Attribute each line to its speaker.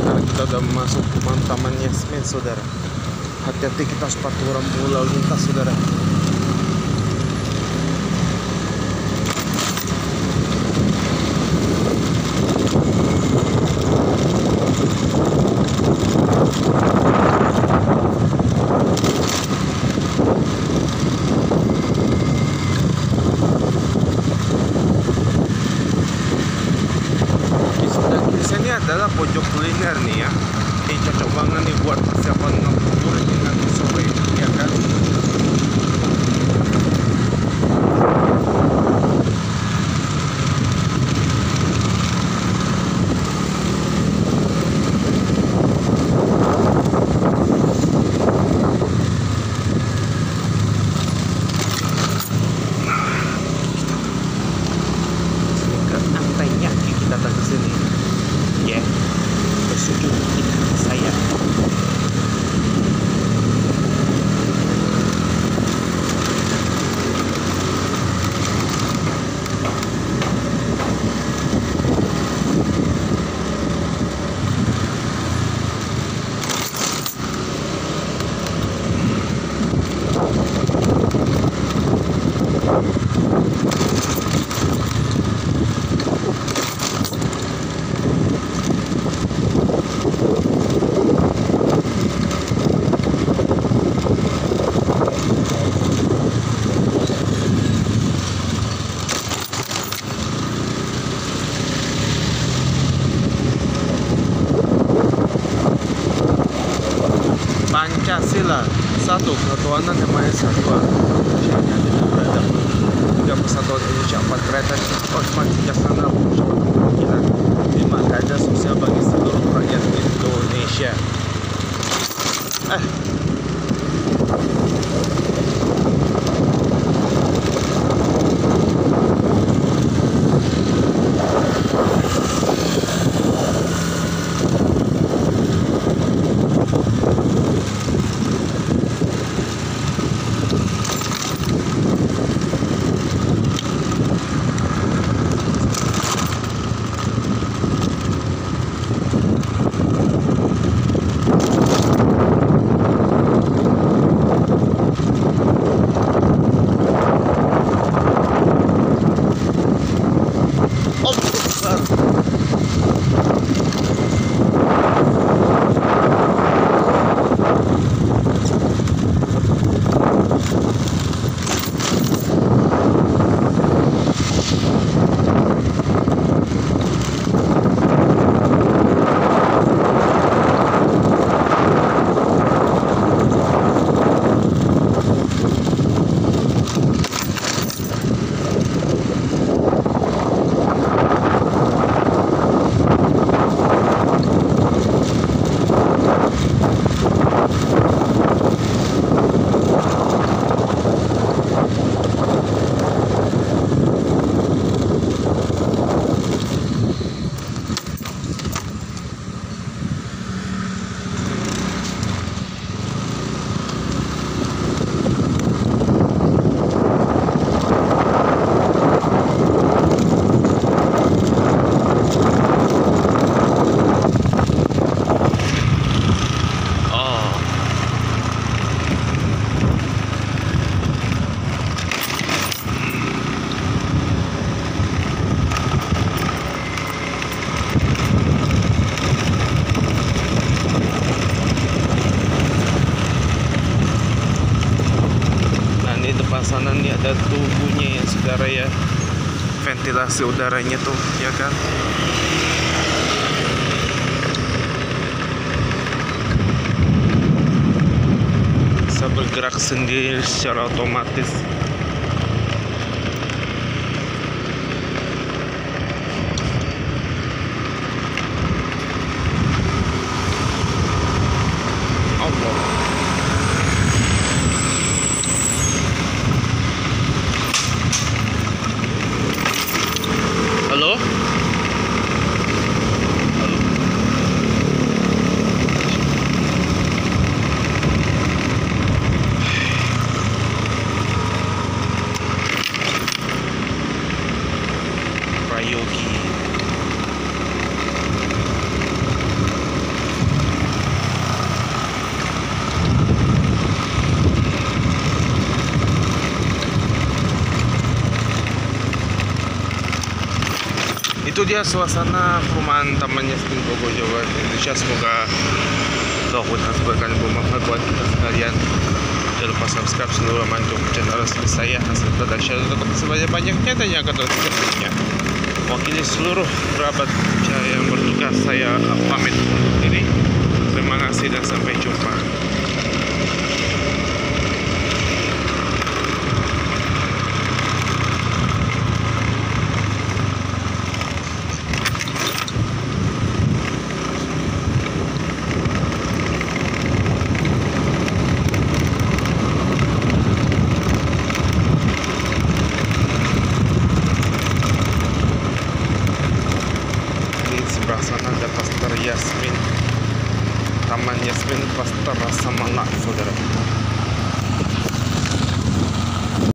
Speaker 1: sekarang kita udah masuk pemakaman Yasmin, saudara. Hati-hati, kita harus patuh rambu lalu lintas, saudara. Ini adalah pojok kuliner nih ya. Ini cocok banget nih buat persiapan ngabuburit nanti sore, ya kan? Ke antainya kita datang ke sini. Ya, bersujud di kaki saya. Pancasila, satu ketuhanan yang maha esa, dua Indonesia yang beradab, tiga persatuan Indonesia, empat kerajaan Osman sejahtera, keadilan, lima keadilan sosial bagi seluruh rakyat Indonesia. Sana nih ada tubuhnya ya, saudara ya, ventilasi udaranya tuh, ya kan? Bisa bergerak sendiri secara otomatis. dia suasana perumahan Taman Yasmin Bogor, Jawa Barat, Indonesia. Semoga Tuhan berkahi bermanfaat buat kita sekalian. Jangan lupa subscribe seluruh mantuk channel resmi saya, hasil dan share untuk sebanyak-banyaknya, dan yang akan terusnya. Mewakili seluruh kerabat saya yang bertugas, saya pamit undur diri. Terima kasih dan sampai jumpa. Sebelah sana ada Pastor Yasmin, Taman Yasmin, Pastor Rasa Mangga, saudara.